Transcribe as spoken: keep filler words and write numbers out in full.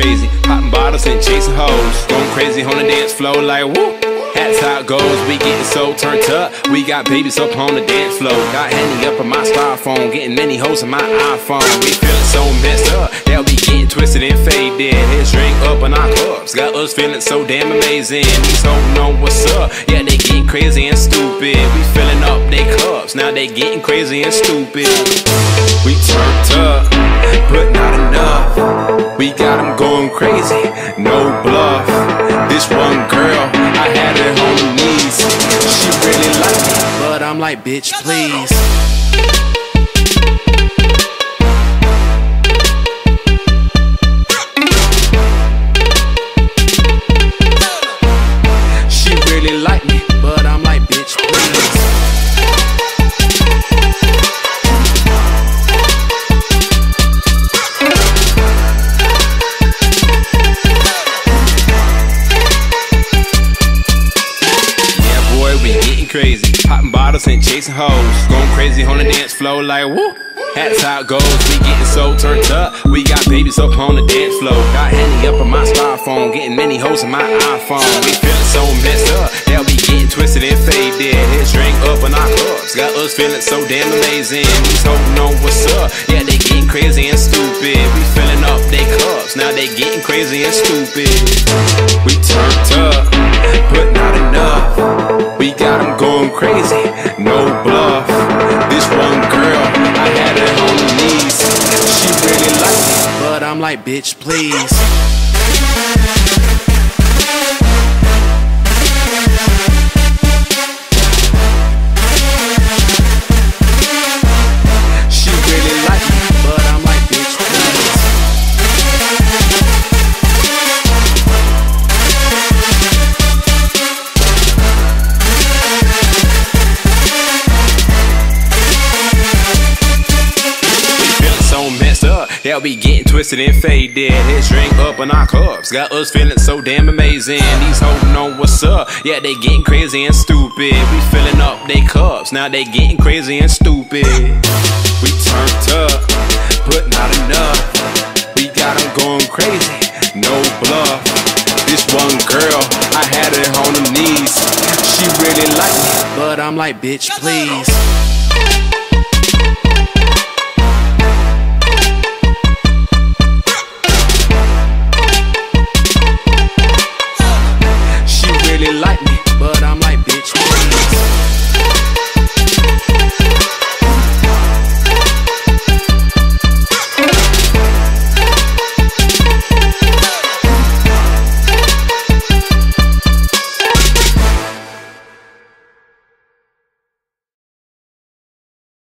crazy, popping bottles and chasing hoes, going crazy on the dance floor like whoop. That's how it goes, we getting so turned up. We got babies up on the dance floor. Got Henny up on my styrofoam, getting many hoes on my iPhone. We feeling so messed up, that we getting twisted and faded. Here's drink up in our cups, got us feeling so damn amazing. These hoes know what's up, yeah they getting crazy and stupid. We filling up their cups, now they getting crazy and stupid. We turned up, but not enough. We got them going crazy, no bluff. This one girl, I had her on her knees. She really liked me, but I'm like, bitch, please. She really liked me, but I'm like, bitch, please. Crazy, popping bottles and chasing hoes, going crazy on the dance floor like woo. That's how it goes, we getting so turned up. We got babies up on the dance floor. Got Henny up on my styrofoam, getting many hoes on my iPhone. We feeling so messed up, that we getting twisted and faded. Here's drink up in our cups, got us feeling so damn amazing. These hoes know what's up, yeah they getting crazy and stupid. We filling up their cups, now they getting crazy and stupid. We turned up, but not enough. We got them going crazy, no bluff. This one girl, I had her on her knees. She really liked me, but I'm like, bitch, please. She really liked me, but I'm like, bitch, please. Yeah, we getting twisted and faded. Here's drink up in our cups, got us feeling so damn amazing. These hoes know what's up, yeah they getting crazy and stupid. We filling up they cups, now they getting crazy and stupid. We turned up, but not enough. We got them going crazy, no bluff. This one girl, I had her on her knees. She really liked me, but I'm like, bitch, please.